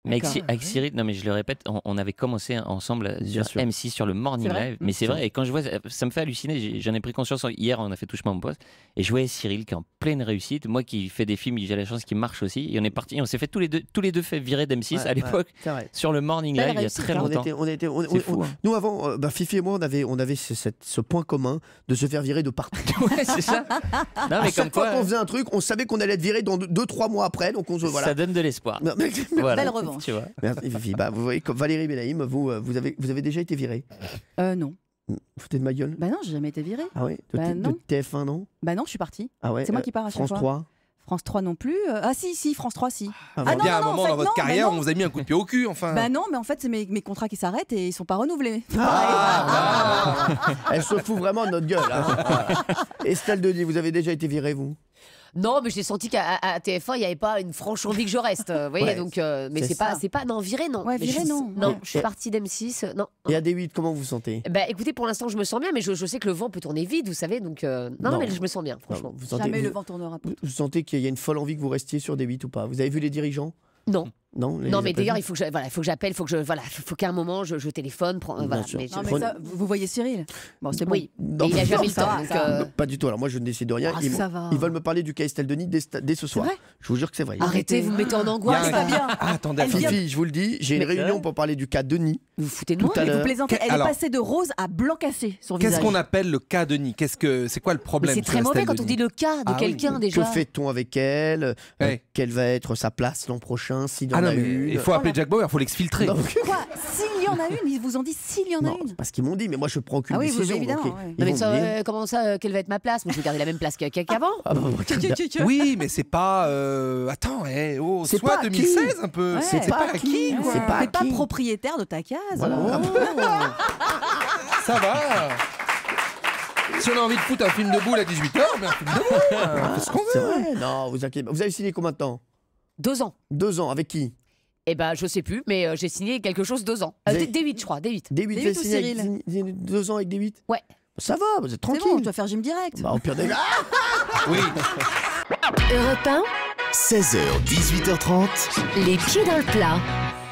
Mais avec Cyril, non mais je le répète, on avait commencé ensemble sur M6 sur le Morning Live. Mais c'est vrai, et quand je vois, ça me fait halluciner. J'en ai pris conscience hier, on a fait Touche-moi mon poste, et je voyais Cyril qui est en pleine réussite. Moi qui fais des films, j'ai la chance qu'il marche aussi. Et on est parti, on s'est fait tous les deux fait virer d'M6 à l'époque sur le Morning Live il y a très longtemps. C'est fou, hein. Nous avant, Fifi et moi, on avait ce point commun de se faire virer de partout. Ouais, c'est ça. Non, mais chaque fois qu'on faisait un truc, on savait qu'on allait être viré dans 2-3 mois après. Donc voilà. Ça donne de l'espoir. Voilà. Belle revanche. Tu vois. Merci Fifi. Vous voyez, comme Valérie Benaïm, vous avez déjà été viré? Non. Vous foutez de ma gueule? Bah non, j'ai jamais été viré. Ah ouais? De TF1, non? Bah non, je suis partie. Ah ouais? C'est moi qui pars à chaque fois. France 3? France 3 non plus. Ah si, France 3 si. Il y a un moment dans votre carrière, on vous a mis un coup de pied au cul, enfin. Bah non, mais en fait, c'est mes contrats qui s'arrêtent et ils sont pas renouvelés. Elle se fout vraiment de notre gueule. Hein. Estelle Denis, vous avez déjà été virée, vous? Non, mais j'ai senti qu'à TF1, il n'y avait pas une franche envie que je reste. Vous voyez, donc, mais c'est pas. Non, viré, non. Ouais, viré, non. Non, je suis partie d'M6. Non. Et à D8, comment vous vous sentez? Bah écoutez, pour l'instant, je me sens bien, mais je sais que le vent peut tourner vite, vous savez, donc. Non, mais je me sens bien, franchement. Jamais le vent tournera pas. Vous sentez qu'il y a une folle envie que vous restiez sur D8 ou pas? Vous avez vu les dirigeants? Non. Non, mais d'ailleurs, il faut que j'appelle, faut qu'à un moment je téléphone. Mais ça, vous voyez Cyril? Bon, c'est bon. Oui, mais il n'a jamais le temps. Pas du tout. Alors moi, je ne décide de rien. Ils veulent me parler du cas Estelle Denis dès ce soir. Je vous jure que c'est vrai. Arrêtez, vous me mettez en angoisse. C'est pas bien. Attendez, Fifi, je vous le dis, j'ai une réunion pour parler du cas Denis. Vous foutez de moi? Vous plaisantez. Elle est passée de rose à blanc cassé, son visage. Qu'est-ce qu'on appelle le cas Denis? C'est quoi le problème? C'est très mauvais quand on dit le cas de quelqu'un déjà. Que fait-on avec elle? Quelle va être sa place l'an prochain s'il y en a une? Il faut appeler Jack Bauer, il faut l'exfiltrer. Quoi? S'il y en a une? Ils vous ont dit s'il y en a une? Parce qu'ils m'ont dit, mais moi je prends aucune décision. Ah oui, évidemment. Comment ça, quelle va être ma place? Moi je vais garder la même place qu'avant. Oui, mais c'est pas. Attends, c'est soit pas 2016 un peu. C'est pas acquis. T'es pas propriétaire de ta case. Ça va. Si on a envie de foutre un film de boule à 18h, mais un film de boule, ce qu'on veut. C'est vrai. Non, vous inquiétez pas. Vous avez signé combien de temps? 2 ans. 2 ans, avec qui? Eh ben, je sais plus, mais j'ai signé quelque chose 2 ans. D8, je crois, D8. D8 ou Cyril? 2 ans avec D8? Ouais. Ça va, vous êtes tranquille. C'est bon, tu vas faire gym direct. Au pire des gars. Oui. Europe 1, 16h, 18h30. les pieds dans le plat.